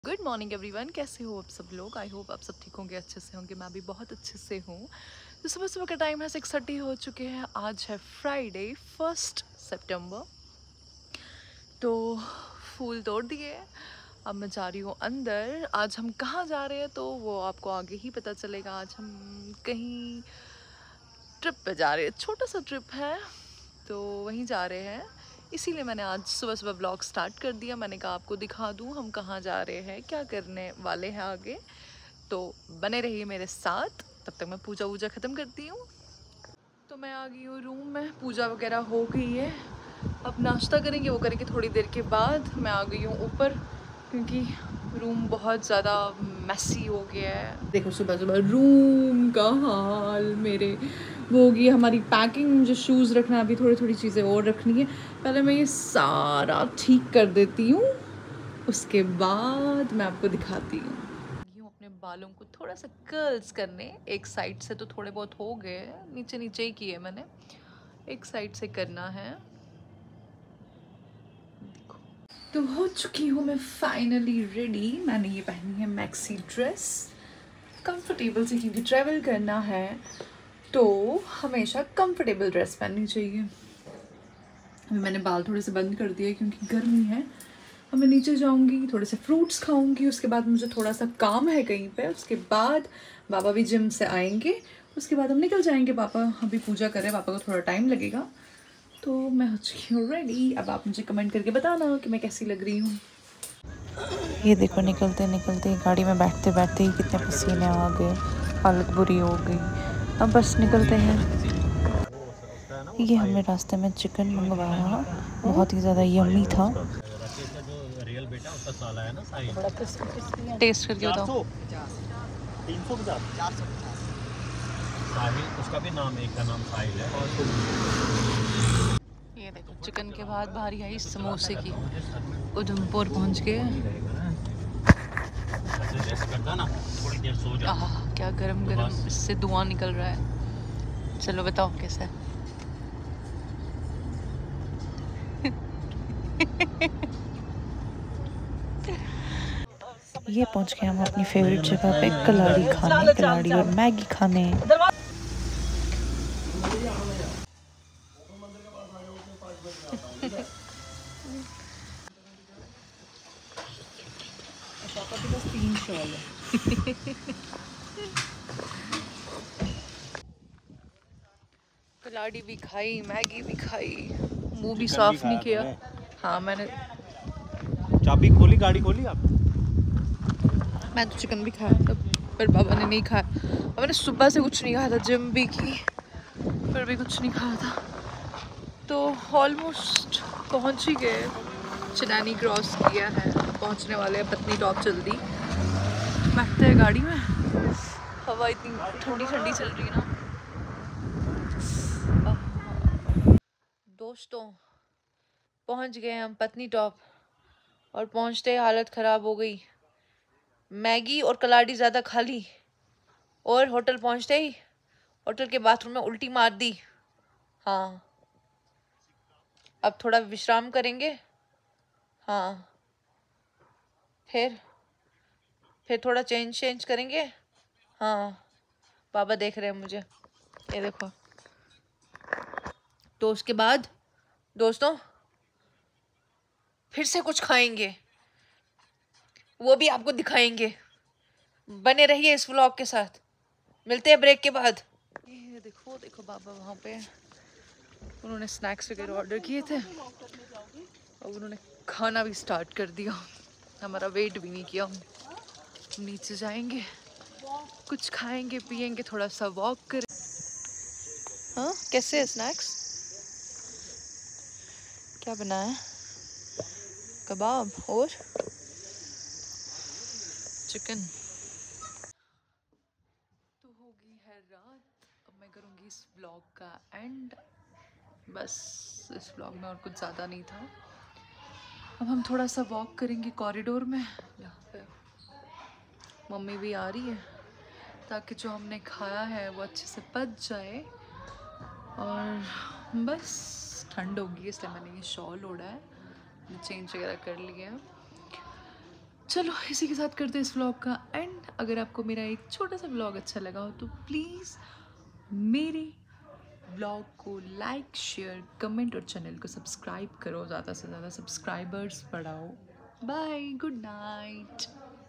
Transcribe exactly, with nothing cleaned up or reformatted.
Good morning everyone, कैसे हो आप सब लोग। आई होप आप सब ठीक होंगे, अच्छे से होंगे। मैं भी बहुत अच्छे से हूँ। तो सुबह सुबह का टाइम है, सिक्स थर्टी हो चुके हैं। आज है फ्राइडे फर्स्ट सितंबर। तो फूल तोड़ दिए, अब मैं जा रही हूँ अंदर। आज हम कहाँ जा रहे हैं तो वो आपको आगे ही पता चलेगा। आज हम कहीं ट्रिप पे जा रहे हैं, छोटा सा ट्रिप है तो वहीं जा रहे हैं। इसीलिए मैंने आज सुबह सुबह ब्लॉग स्टार्ट कर दिया। मैंने कहा आपको दिखा दूँ हम कहाँ जा रहे हैं, क्या करने वाले हैं आगे। तो बने रहिए मेरे साथ, तब तक मैं पूजा वूजा ख़त्म करती हूँ। तो मैं आ गई हूँ रूम में, पूजा वगैरह हो गई है। अब नाश्ता करेंगे, वो करेंगे थोड़ी देर के बाद। मैं आ गई हूँ ऊपर क्योंकि रूम बहुत ज़्यादा मैसी हो गया है। देखो सुबह सुबह रूम का हाल मेरे। वो होगी हमारी पैकिंग, मुझे शूज़ रखना, अभी थोड़ी थोड़ी चीज़ें और रखनी है। पहले मैं ये सारा ठीक कर देती हूँ, उसके बाद मैं आपको दिखाती हूँ। यूँ अपने बालों को थोड़ा सा कर्ल्स करने, एक साइड से तो थोड़े बहुत हो गए, नीचे नीचे ही किए मैंने, एक साइड से करना है। देखो, तो हो चुकी हूँ मैं फाइनली रेडी। मैंने ये पहनी है मैक्सी ड्रेस, कंफर्टेबल से, क्योंकि ट्रैवल करना है तो हमेशा कंफर्टेबल ड्रेस पहननी चाहिए। अभी मैंने बाल थोड़े से बंद कर दिए क्योंकि गर्मी है। अब मैं नीचे जाऊंगी, थोड़े से फ्रूट्स खाऊंगी, उसके बाद मुझे थोड़ा सा काम है कहीं पे, उसके बाद पापा भी जिम से आएंगे, उसके बाद हम निकल जाएंगे। पापा अभी पूजा करें, पापा को थोड़ा टाइम लगेगा। तो मैं हो चुकी हूँ रेडी। अब आप मुझे कमेंट करके बताना कि मैं कैसी लग रही हूँ। ये देखो, निकलते निकलते गाड़ी में बैठते बैठते ही कितने पसीने आ गए, हालत बुरी हो गई। अब बस निकलते हैं। ये हमने रास्ते में चिकन मंगवाया, बहुत ही ज़्यादा यम्मी था। टेस्ट करके बताओ। तीन सौ पचास साहिल, उसका भी नाम, एक का नाम साहिल है। ये देखो, चिकन के बाद बारी आई समोसे की। उधमपुर पहुँच गए। आह, क्या गरम गरम इससे धुआं निकल रहा है। चलो बताओ कैसा है। ये पहुंच गए हम अपनी फेवरेट जगह पे, कलाड़ी खाने, कलाड़ी और मैगी खाने। तीन शॉल है। कलाड़ी भी खाई, मैगी भी खाई, मुंह भी साफ नहीं किया। हाँ मैंने चाबी खोली, गाड़ी खोली आप? मैं तो चिकन भी खाया था, पर बाबा ने नहीं खाया। और मैंने सुबह से कुछ नहीं खाया था, जिम भी की, पर भी कुछ नहीं खाया था। तो ऑलमोस्ट पहुंच ही गए, चिनानी क्रॉस किया है, पहुंचने वाले हैं पत्नी टॉप जल्दी। बैठते हैं गाड़ी में, हवा इतनी ठंडी ठंडी चल रही है ना। दोस्तों पहुंच गए हम पत्नी टॉप, और पहुंचते ही हालत ख़राब हो गई। मैगी और कलाड़ी ज़्यादा खा ली, और होटल पहुंचते ही होटल के बाथरूम में उल्टी मार दी। हाँ, अब थोड़ा विश्राम करेंगे। हाँ, फिर फिर थोड़ा चेंज चेंज करेंगे। हाँ, पापा देख रहे हैं मुझे, ये देखो। तो उसके बाद दोस्तों फिर से कुछ खाएंगे, वो भी आपको दिखाएंगे। बने रहिए इस व्लॉग के साथ। मिलते हैं ब्रेक के बाद। ये देखो देखो बाबा वहाँ पे, उन्होंने स्नैक्स वगैरह ऑर्डर किए थे और उन्होंने खाना भी स्टार्ट कर दिया। हमारा वेट भी नहीं किया। हम नीचे जाएंगे, कुछ खाएंगे पिएंगे, थोड़ा सा वॉक करें। हाँ, कैसे है स्नैक्स? क्या बना है? कबाब और चिकन। तो हो गई है रात, अब मैं करूँगी इस व्लॉग का एंड। बस इस व्लॉग में और कुछ ज़्यादा नहीं था। अब हम थोड़ा सा वॉक करेंगे कॉरिडोर में, यहाँ पे मम्मी भी आ रही है, ताकि जो हमने खाया है वो अच्छे से पच जाए। और बस ठंड होगी इसलिए मैंने ये शॉल ओढ़ा है, चेंज वगैरह कर लिया है। चलो इसी के साथ करते हैं इस व्लॉग का एंड। अगर आपको मेरा एक छोटा सा व्लॉग अच्छा लगा हो तो प्लीज़ मेरे व्लॉग को लाइक शेयर कमेंट और चैनल को सब्सक्राइब करो, ज़्यादा से ज़्यादा सब्सक्राइबर्स बढ़ाओ। Bye, good night.